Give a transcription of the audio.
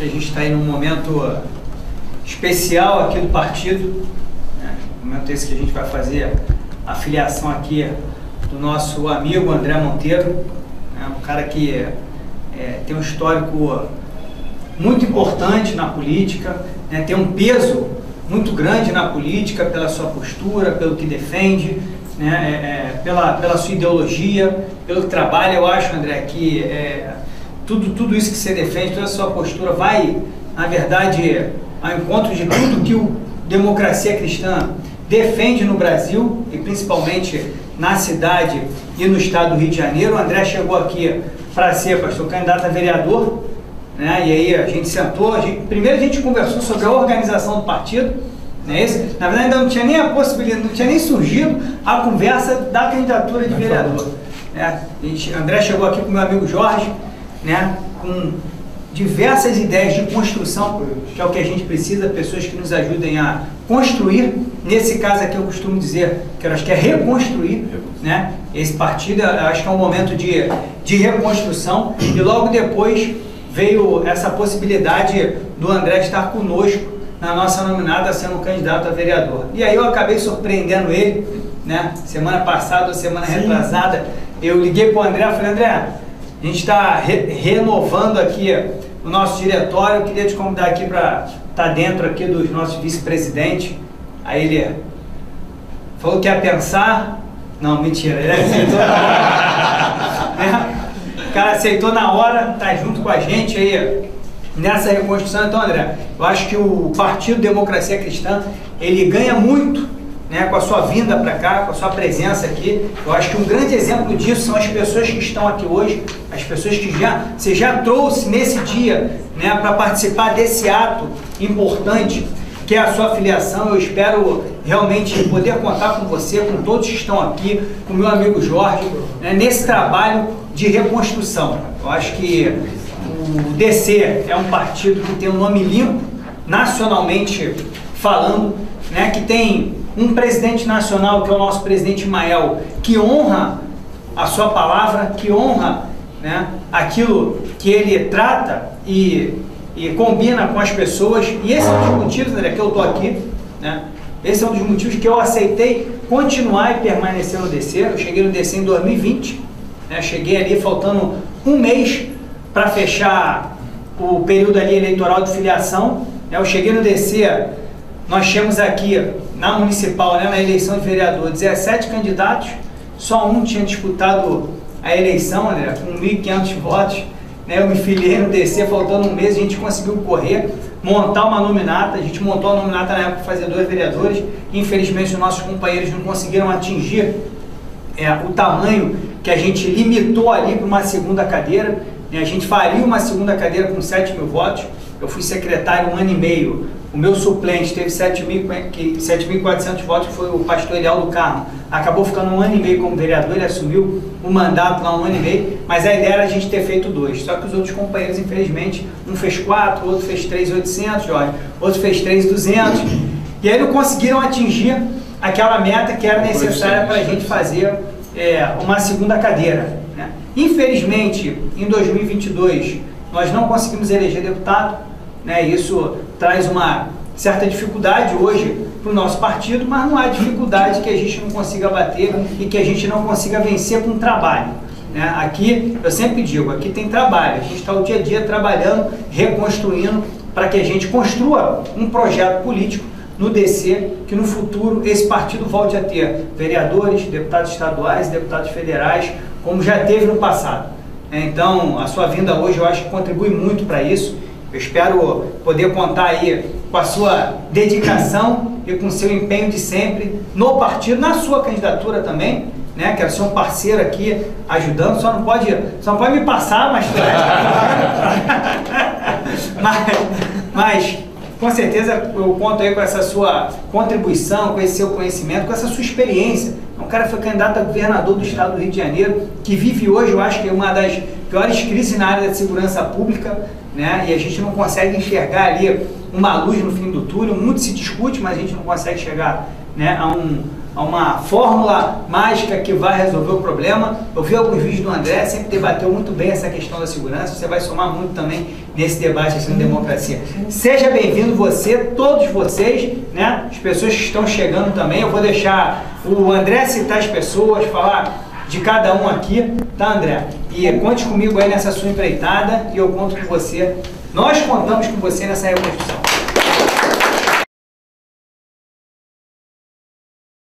A gente está aí num momento especial aqui do partido, né? Momento esse que a gente vai fazer a filiação aqui do nosso amigo André Monteiro, né? Um cara que tem um histórico muito importante na política, né? Tem um peso muito grande na política pela sua postura, pelo que defende, né? Pela sua ideologia, pelo que trabalha. Eu acho, André, que tudo isso que você defende, toda a sua postura vai, na verdade, ao encontro de tudo que o Democracia Cristã defende no Brasil e principalmente na cidade e no estado do Rio de Janeiro. O André chegou aqui para ser, pastor, candidato a vereador, né? E aí a gente sentou, primeiro a gente conversou sobre a organização do partido, né? Na verdade ainda não tinha nem a possibilidade, não tinha nem surgido a conversa da candidatura de vereador, né? André chegou aqui com o meu amigo Jorge, né? Com diversas ideias de construção, que é o que a gente precisa, pessoas que nos ajudem a construir. Nesse caso aqui eu costumo dizer que eu acho que é reconstruir, né? Esse partido, eu acho que é um momento de reconstrução, e logo depois veio essa possibilidade do André estar conosco na nossa nominata sendo candidato a vereador. E aí eu acabei surpreendendo ele, né? Semana passada ou semana retrasada, eu liguei para o André e falei: André, a gente está renovando aqui o nosso diretório, eu queria te convidar aqui para estar dentro aqui dos nossos vice-presidentes. Aí ele falou que ia pensar. Não, mentira, ele aceitou na hora. Né? O cara aceitou na hora, tá junto com a gente aí nessa reconstrução. Então, André, eu acho que o Partido Democracia Cristã, ele ganha muito, né, com a sua vinda para cá, com a sua presença aqui. Eu acho que um grande exemplo disso são as pessoas que estão aqui hoje, as pessoas que você já trouxe nesse dia, né, para participar desse ato importante que é a sua filiação. Eu espero realmente poder contar com você, com todos que estão aqui, com o meu amigo Jorge, né, nesse trabalho de reconstrução. Eu acho que o DC é um partido que tem um nome limpo, nacionalmente falando, né, que tem um presidente nacional, que é o nosso presidente Mael, que honra a sua palavra, que honra, né, aquilo que ele trata e combina com as pessoas. E esse é um dos motivos, André, que eu estou aqui, né? Esse é um dos motivos que eu aceitei continuar e permanecer no DC. Eu cheguei no DC em 2020, né? Cheguei ali faltando um mês para fechar o período ali eleitoral de filiação, né? Eu cheguei no DC, nós tínhamos aqui na municipal, né, na eleição de vereador, 17 candidatos, só um tinha disputado a eleição, né, com 1.500 votos. Eu me filiei no DC, faltando um mês, a gente conseguiu correr, montar uma nominata. A gente montou a nominata na época para fazer 2 vereadores. Infelizmente, os nossos companheiros não conseguiram atingir o tamanho que a gente limitou ali para uma segunda cadeira. A gente faria uma segunda cadeira com 7.000 votos. Eu fui secretário 1 ano e meio. O meu suplente teve 7.400 votos, que foi o pastor Eliel do Carmo. Acabou ficando 1 ano e meio como vereador, ele assumiu o mandato lá 1 ano e meio, mas a ideia era a gente ter feito 2. Só que os outros companheiros, infelizmente, um fez 4, outro fez 3.800, Jorge, outro fez 3.200. E aí não conseguiram atingir aquela meta que era necessária para a gente fazer uma segunda cadeira, né? Infelizmente, em 2022, nós não conseguimos eleger deputado, né? Isso traz uma certa dificuldade hoje para o nosso partido, mas não há dificuldade que a gente não consiga bater e que a gente não consiga vencer com trabalho, né? Aqui, eu sempre digo, aqui tem trabalho, a gente está o dia a dia trabalhando, reconstruindo, para que a gente construa um projeto político no DC, que no futuro esse partido volte a ter vereadores, deputados estaduais, deputados federais, como já teve no passado. Então, a sua vinda hoje eu acho que contribui muito para isso. Eu espero poder contar aí com a sua dedicação e com o seu empenho de sempre no partido, na sua candidatura também, né? Quero ser um parceiro aqui, ajudando. Só não pode me passar, mas com certeza eu conto aí com essa sua contribuição, com esse seu conhecimento, com essa sua experiência. Um cara que foi candidato a governador do estado do Rio de Janeiro, que vive hoje, eu acho que é uma das piores crises na área de segurança pública, né? E a gente não consegue enxergar ali uma luz no fim do túnel. Muito se discute, mas a gente não consegue chegar, né, a uma fórmula mágica que vai resolver o problema. Eu vi alguns vídeos do André, sempre debateu muito bem essa questão da segurança, você vai somar muito também nesse debate assim, na democracia. Seja bem-vindo você, todos vocês, né? As pessoas que estão chegando também, eu vou deixar o André citar as pessoas, falar de cada um aqui, tá, André? E conte comigo aí nessa sua empreitada e eu conto com você. Nós contamos com você nessa reconstrução.